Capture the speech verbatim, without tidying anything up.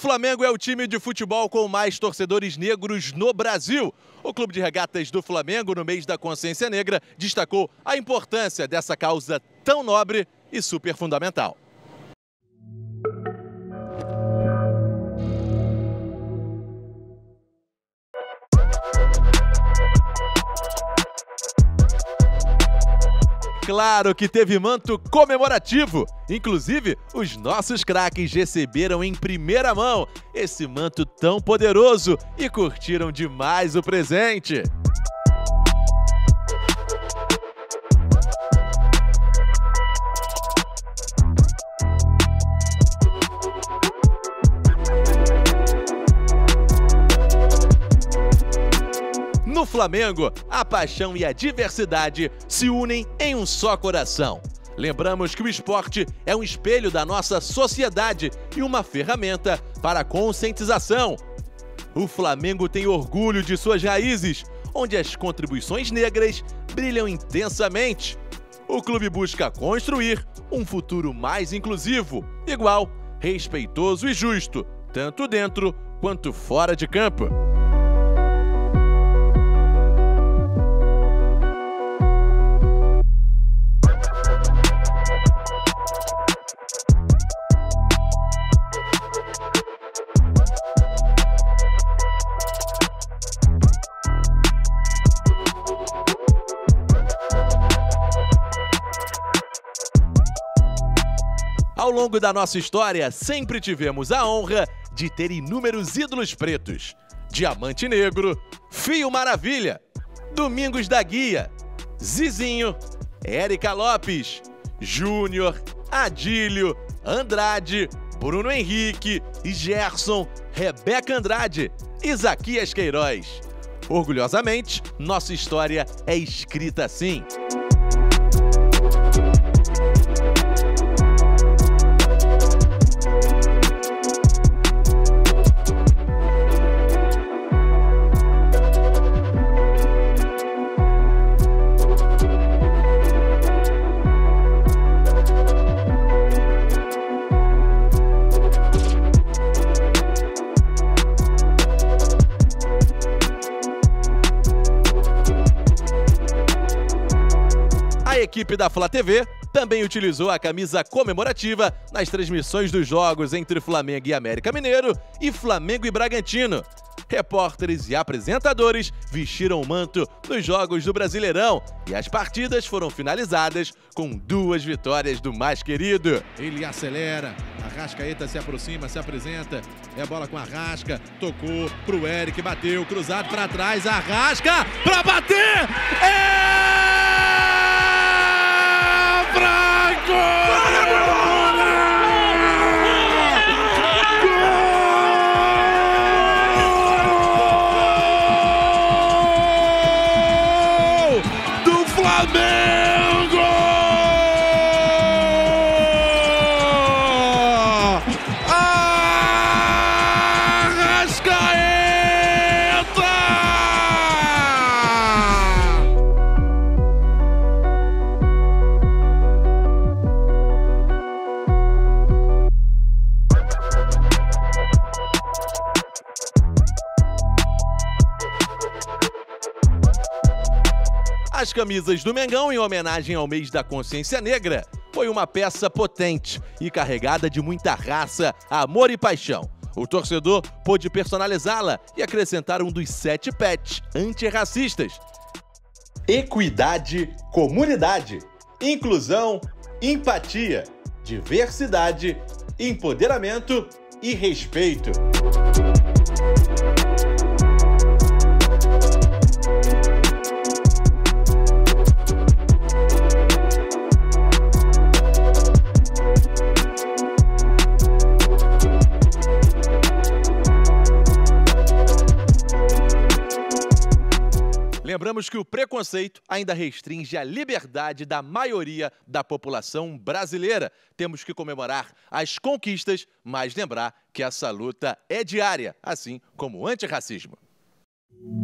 Flamengo é o time de futebol com mais torcedores negros no Brasil. O Clube de Regatas do Flamengo, no mês da Consciência Negra, destacou a importância dessa causa tão nobre e super fundamental. Claro que teve manto comemorativo. Inclusive, os nossos craques receberam em primeira mão esse manto tão poderoso e curtiram demais o presente. No Flamengo, a paixão e a diversidade se unem em um só coração. Lembramos que o esporte é um espelho da nossa sociedade e uma ferramenta para a conscientização. O Flamengo tem orgulho de suas raízes, onde as contribuições negras brilham intensamente. O clube busca construir um futuro mais inclusivo, igual, respeitoso e justo, tanto dentro quanto fora de campo. Ao longo da nossa história, sempre tivemos a honra de ter inúmeros ídolos pretos. Diamante Negro, Fio Maravilha, Domingos da Guia, Zizinho, Érica Lopes, Júnior, Adílio, Andrade, Bruno Henrique, Gerson, Rebeca Andrade, Isaquias Queiroz. Orgulhosamente, nossa história é escrita assim. A equipe da Flá T V também utilizou a camisa comemorativa nas transmissões dos jogos entre Flamengo e América Mineiro e Flamengo e Bragantino. Repórteres e apresentadores vestiram o manto nos jogos do Brasileirão e as partidas foram finalizadas com duas vitórias do mais querido. Ele acelera, Arrascaeta se aproxima, se apresenta, é bola com Arrasca, tocou pro Eric, bateu, cruzado para trás, Arrasca para bater! É! Do Flamengo! Arrascaeta! As camisas do Mengão, em homenagem ao mês da Consciência Negra, foi uma peça potente e carregada de muita raça, amor e paixão. O torcedor pôde personalizá-la e acrescentar um dos sete pets antirracistas. Equidade, comunidade, inclusão, empatia, diversidade, empoderamento e respeito. Lembramos que o preconceito ainda restringe a liberdade da maioria da população brasileira. Temos que comemorar as conquistas, mas lembrar que essa luta é diária, assim como o antirracismo.